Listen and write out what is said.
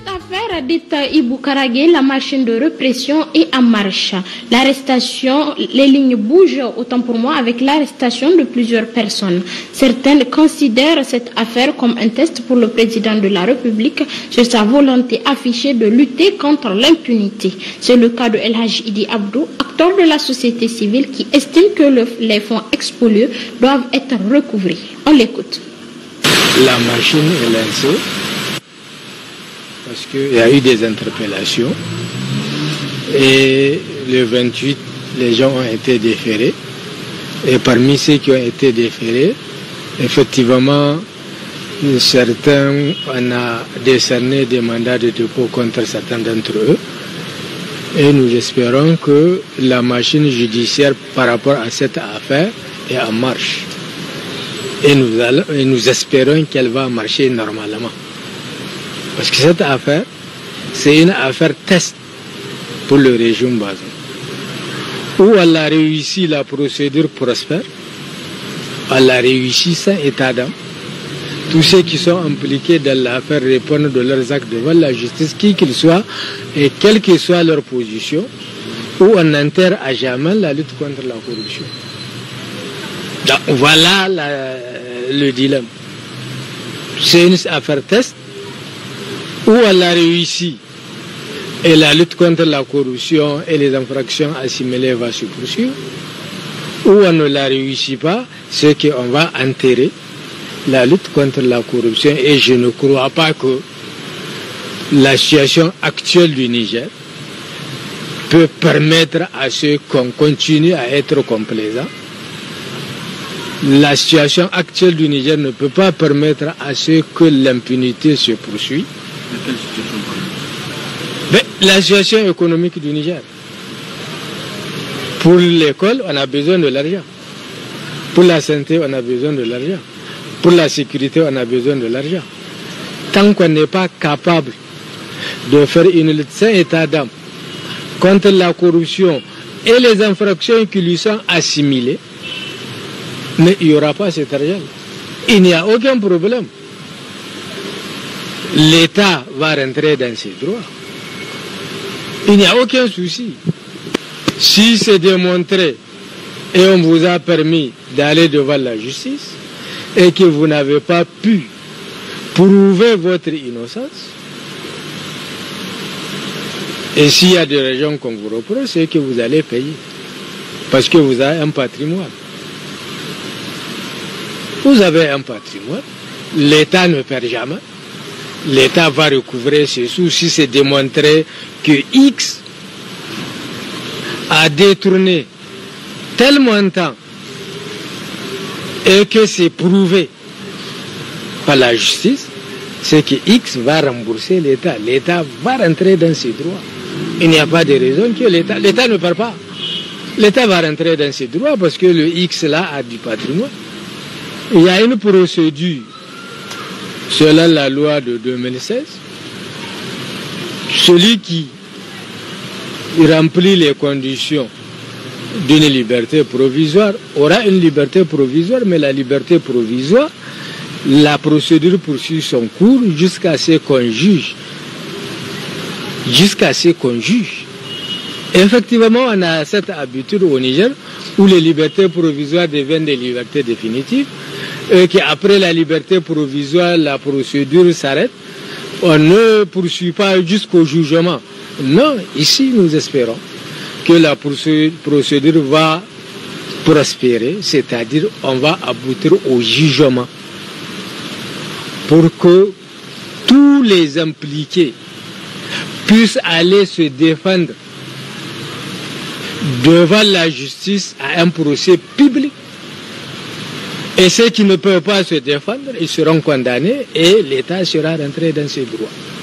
cette affaire dite Ibou Karagé, la machine de répression est en marche. L'arrestation, les lignes bougent autant pour moi avec l'arrestation de plusieurs personnes. Certaines considèrent cette affaire comme un test pour le président de la République sur sa volonté affichée de lutter contre l'impunité. C'est le cas de El Hadji Idi Abdou, acteur de la société civile qui estime que les fonds expoliés doivent être recouvrés. On l'écoute. La machine est lancée parce qu'il y a eu des interpellations et le 28, les gens ont été déférés. Et parmi ceux qui ont été déférés, effectivement, certains, on a décerné des mandats de dépôt contre certains d'entre eux. Et nous espérons que la machine judiciaire par rapport à cette affaire est en marche. Et nous espérons qu'elle va marcher normalement. Parce que cette affaire, c'est une affaire test pour le régime Bazoum. Où elle a réussi, la procédure prospère, elle a réussi sans état d'âme. Tous ceux qui sont impliqués dans l'affaire répondent de leurs actes devant la justice, qui qu'ils soient, et quelle que soit leur position, où on enterre à jamais la lutte contre la corruption. Donc, voilà le dilemme. C'est une affaire test où elle a réussi et la lutte contre la corruption et les infractions assimilées va se poursuivre. Où on ne la réussit pas, c'est qu'on va enterrer la lutte contre la corruption. Et je ne crois pas que la situation actuelle du Niger peut permettre à ceux qu'on continue à être complaisants. La situation actuelle du Niger ne peut pas permettre à ceux que l'impunité se poursuit. Mais la situation économique du Niger. Pour l'école, on a besoin de l'argent. Pour la santé, on a besoin de l'argent. Pour la sécurité, on a besoin de l'argent. Tant qu'on n'est pas capable de faire une lutte sans état d'âme contre la corruption et les infractions qui lui sont assimilées, mais il n'y aura pas cet argent. Il n'y a aucun problème. L'État va rentrer dans ses droits. Il n'y a aucun souci. Si c'est démontré et on vous a permis d'aller devant la justice et que vous n'avez pas pu prouver votre innocence, et s'il y a des raisons qu'on vous reproche, c'est que vous allez payer. Parce que vous avez un patrimoine. Vous avez un patrimoine, l'État ne perd jamais, l'État va recouvrer ses sous si c'est démontré que X a détourné tel montant et que c'est prouvé par la justice, c'est que X va rembourser l'État. L'État va rentrer dans ses droits. Il n'y a pas de raison que l'État ne perd pas. L'État va rentrer dans ses droits parce que le X là a du patrimoine. Il y a une procédure selon la loi de 2016. Celui qui remplit les conditions d'une liberté provisoire aura une liberté provisoire, mais la liberté provisoire, la procédure poursuit son cours jusqu'à ce qu'on juge. Jusqu'à ce qu'on juge. Effectivement, on a cette habitude au Niger où les libertés provisoires deviennent des libertés définitives. Et qu'après la liberté provisoire, la procédure s'arrête, on ne poursuit pas jusqu'au jugement. Non, ici nous espérons que la procédure va prospérer, c'est-à-dire on va aboutir au jugement pour que tous les impliqués puissent aller se défendre devant la justice à un procès public. Et ceux qui ne peuvent pas se défendre, ils seront condamnés et l'État sera rentré dans ses droits.